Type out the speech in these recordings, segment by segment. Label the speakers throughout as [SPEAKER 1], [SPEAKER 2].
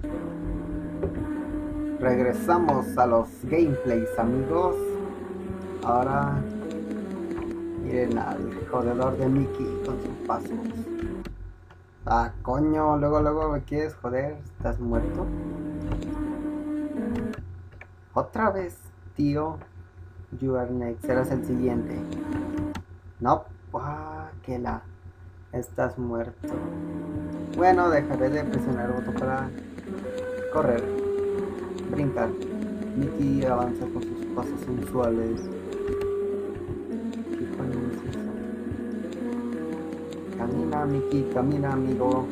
[SPEAKER 1] Regresamos a los gameplays, amigos. Ahora miren al jodedor de Mickey con sus pasos. Ah, coño, luego me quieres joder. ¿Estás muerto? Otra vez, tío. You are next. Serás el siguiente. No. Que la. Estás muerto. Bueno, dejaré de presionar el botón para correr, brincar. Mickey avanza con sus pasos sensuales. ¿Qué coño es eso? Camina, Mickey, camina, amigo.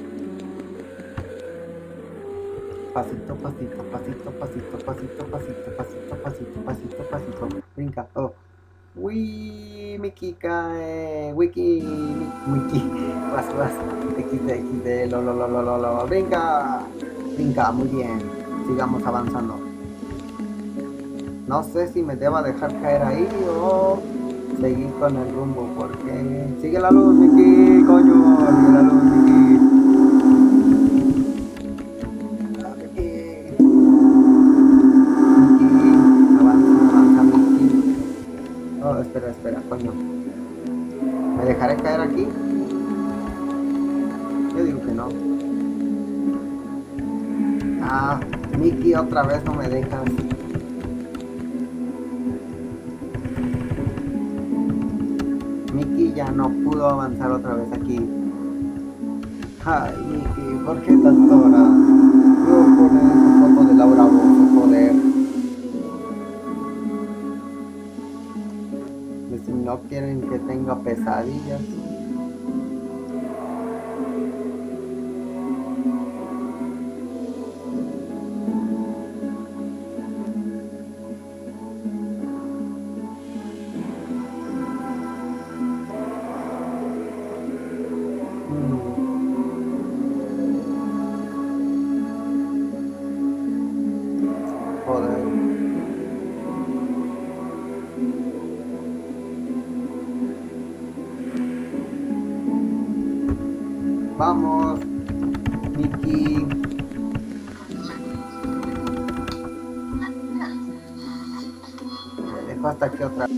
[SPEAKER 1] Pasito, pasito, pasito, pasito, pasito, pasito, pasito, pasito, pasito, pasito. Brinca. Oh. Uy, Mickey cae. Wiki, Mickey. Vas. XD, lo. Brinca. Brinca, muy bien. Sigamos avanzando. No sé si me deba dejar caer ahí o seguir con el rumbo, porque sigue la luz, Mickey, coño, sigue la luz, Mickey. Mickey, avanza, Mickey. Oh, espera, coño. ¿Me dejaré caer aquí? Yo digo que no. Ah, Mickey, otra vez no me dejas. Mickey ya no pudo avanzar otra vez aquí. Ay, Mickey, ¿por qué tanto hora? Yo con esa foto de Laura Bozo, joder. Si no quieren que tenga pesadillas. Joder. Vamos, Mickey. Me dejo hasta aquí otra.